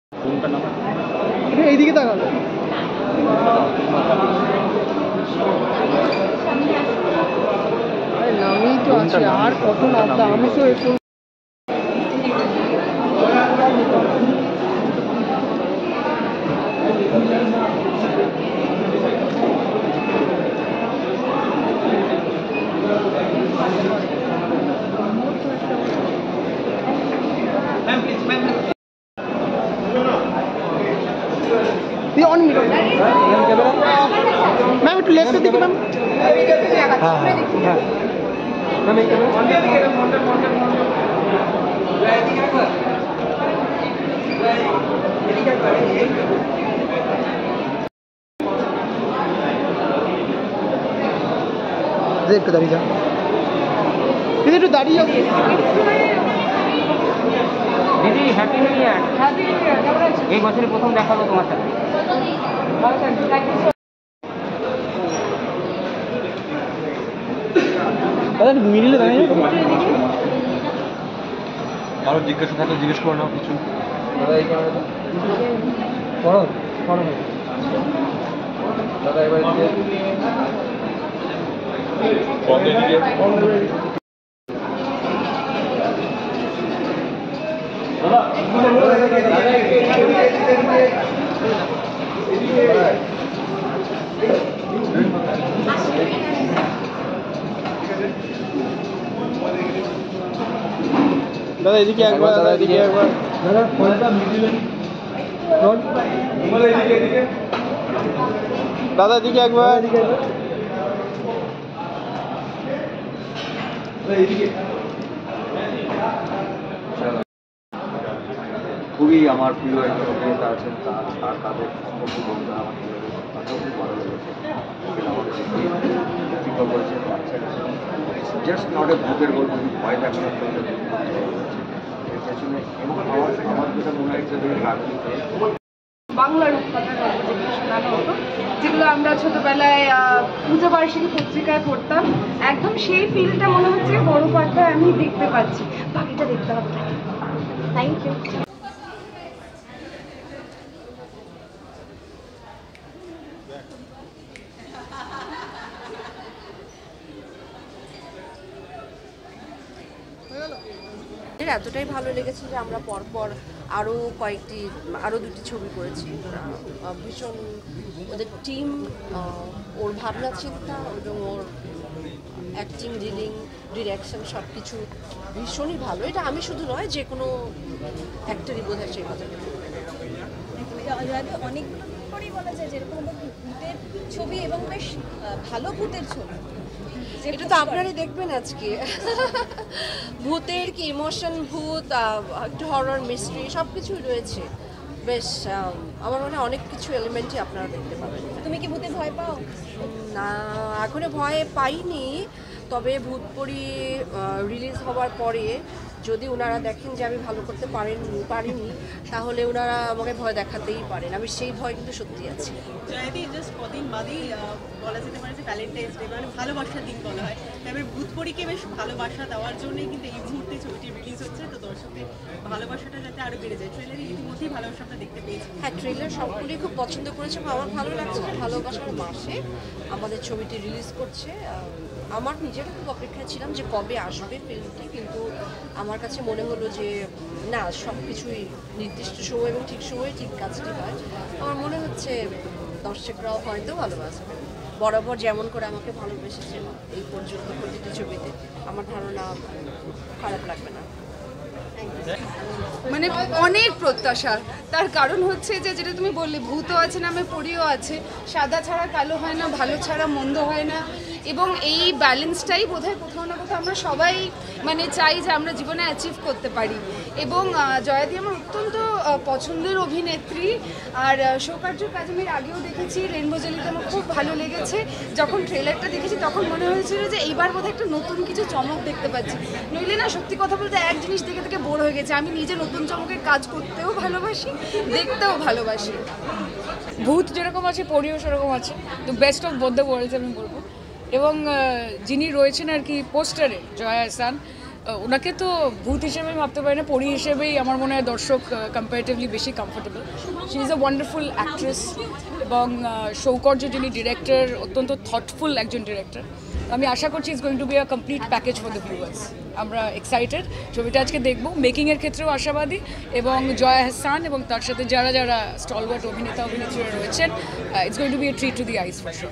এইদিকে তাকালো নামেই তো আছে আর কত নামটা আমি তো একটু मैम एक लेफ्ट से देखिए मैम हाँ हाँ मैम एक देख के दाढ़ी जा किधर तो दाढ़ी जाओ दीदी हैप्पी न्यू ईयर। एक বছরে প্রথম দেখা হলো তোমার সাথে। দাদা মিডিলে দাঁড়িয়ে আরো জিজ্ঞাসা থাকলে জিজ্ঞেস করে নাও কিছু। দাদা এই ক্যামেরাটা পড়ো পড়ো দাদা এবার দাদা এদিকে একবার দাদা এদিকে একবার দাদা ফোনটা মিডিলে ফোন এদিকে এদিকে দাদা এদিকে একবার এদিকে খুবই আমার প্রিয় একজন অভিনেতা আছেন তার তাদের সম্পর্ক বলতে আমার খুব ভালো লেগেছে আমাদের চিন্তা করেছেন জাস্ট নট এ ভূতের গল্প ভয় দেখানোর জন্য এর পেছনে এবং আমার যেটা মনে হয় যে বাংলা রূপকথার গল্প যেগুলো শোনানো হতো, যেগুলো আমরা ছোটবেলায় পূজা বার্ষিকী পত্রিকায় পড়তাম, একদম সেই ফিলটা মনে হচ্ছে বড় পর্দায় আমি দেখতে পাচ্ছি। বাকিটা দেখতে হবে। Thank you. এতটাই ভালো লেগেছে যে আমরা পরপর আরও দুটি ছবি করেছি। ভীষণ ওদের টিম, ওর ভাবনা চিন্তা এবং ওর অ্যাক্টিং, রিডিং, ডিরেকশন সব কিছু ভীষণই ভালো। এটা আমি শুধু নয়, যে কোনো অ্যাক্টরই বোধ হয় সেই কথাটা। অনেকগুলো করেই বলা যায় যেরকম ভূতের ছবি এবং বেশ ভালো ভূতের ছবি, এটা তো আপনারাই দেখবেন আজকে। ভূতের কি ইমোশন, ভূত, একটু হরর, মিস্ট্রি সব কিছুই রয়েছে। বেশ আমার মনে হয় অনেক কিছু এলিমেন্টই আপনারা দেখতে পাবেন। তুমি কি ভূতে ভয় পাও? না, এখনো ভয় পাইনি, তবে ভূতপরি রিলিজ হওয়ার পরে যদি ওনারা দেখেন যে আমি ভালো করতে পারিনি তাহলে ওনারা আমাকে ভয় দেখাতেই পারেন। আমি সেই ভয় কিন্তু সত্যি আছে। জয়দি জাস্ট কদিন বাদেই বলা যেতে পারে যে ভ্যালেন্টাইন্স ডে, মানে ভালোবাসার দিন বলা হয়। তবে ভূতপরীকে বেশ ভালোবাসা দেওয়ার জন্যই কিন্তু এই মুহূর্তে ছবিটি রিলিজ হচ্ছে, তো দর্শকদের ভালোবাসাটা যাতে আরও বেড়ে যায়। ট্রেলারে ইতিমধ্যেই ভালোবাসা আমরা দেখতে পেয়েছি। হ্যাঁ, ট্রেলার সবগুলোই খুব পছন্দ করেছে এবং আমার ভালো লাগছে। ভালোবাসার মাসে আমাদের ছবিটি রিলিজ করছে। আমার নিজেরও খুব অপেক্ষায় ছিলাম যে কবে আসবে ফিল্মটি, কিন্তু আমার কাছে মনে হলো যে না, সব কিছুই নির্দিষ্ট সময় এবং ঠিক সময়ে ঠিক কাজটি হয়। আমার মনে হচ্ছে দর্শকরাও হয়তো ভালোবাসবে, বরাবর যেমন করে আমাকে ভালোবেসেছেন এই পর্যন্ত প্রতিটি ছবিতে। আমার ধারণা খারাপ লাগবে না। মানে অনেক প্রত্যাশা, তার কারণ হচ্ছে যে যেটা তুমি বললে, ভূতও আছে নামে পরিও আছে, সাদা ছাড়া কালো হয় না, ভালো ছাড়া মন্দ হয় না। এবং এই ব্যালেন্সটাই বোধহয় কোথাও না কোথাও আমরা সবাই মানে চাই যে আমরা জীবনে অ্যাচিভ করতে পারি। এবং জয়াদি আমার অত্যন্ত পছন্দের অভিনেত্রী, আর শোকার্যর কাজ আমি আগেও দেখেছি, রেনবো জেলিতে আমার খুব ভালো লেগেছে। যখন ট্রেলারটা দেখেছি তখন মনে হয়েছিল যে এইবার বোধহয় একটা নতুন কিছু চমক দেখতে পাচ্ছি। নইলে না, সত্যি কথা বলতে এক জিনিস দেখে থেকে বোর হয়ে গেছে। আমি নিজে নতুন চমকের কাজ করতেও ভালোবাসি, দেখতেও ভালোবাসি। ভূত যেরকম আছে পরিও সেরকম আছে, তো best of both the worlds আমি বলবো। এবং যিনি রয়েছেন আর কি পোস্টারে, জয়া এহসান, ওনাকে তো ভূত হিসেবে ভাবতে পারি না, পরী হিসেবেই আমার মনে হয় দর্শক কম্পারেটিভলি বেশি comfortable. She is a wonderful actress এবং সৌকর্য যিনি ডিরেক্টর, অত্যন্ত থটফুল একজন ডিরেক্টর। আমি আশা করছি it's going to be a complete package for the viewers. আমরা এক্সাইটেড, ছবিটা আজকে দেখবো। মেকিংয়ের ক্ষেত্রেও আশাবাদী, এবং জয়া হাসান এবং তার সাথে যারা যারা স্টলওয়ার্ট অভিনেতা অভিনেত্রীরা রয়েছেন, it's going to be a treat to the eyes for sure.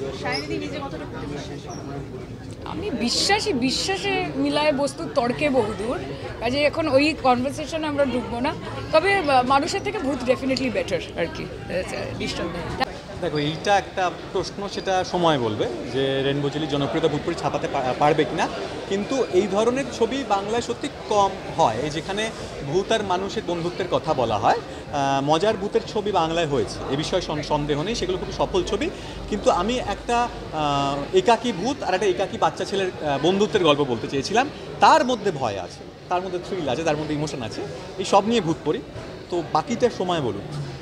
আমি বিশ্বাসে মিলায় বস্তু তর্কে বহুদূর, কাজে এখন ওই কনভারসেশনে আমরা ঢুকবো না। তবে মানুষের থেকে ভূত ডেফিনেটলি বেটার আর কি, নিঃসন্দেহে। দেখো, এইটা একটা প্রশ্ন, সেটা সময় বলবে যে রেনবো চিলি জনপ্রিয়তা ভূতপুরি ছাপাতে পারবে কিনা। কিন্তু এই ধরনের ছবি বাংলায় সত্যি কম হয়, যেখানে ভূত আর মানুষের বন্ধুত্বের কথা বলা হয়। মজার ভূতের ছবি বাংলায় হয়েছে, এ বিষয়ে সন্দেহ নেই, সেগুলো খুব সফল ছবি। কিন্তু আমি একটা একাকী ভূত আর একটা একাকী বাচ্চা ছেলের বন্ধুত্বের গল্প বলতে চেয়েছিলাম। তার মধ্যে ভয় আছে, তার মধ্যে থ্রিল আছে, তার মধ্যে ইমোশন আছে, এই সব নিয়ে ভূতপুরি। তো বাকিটা সময় বলুন।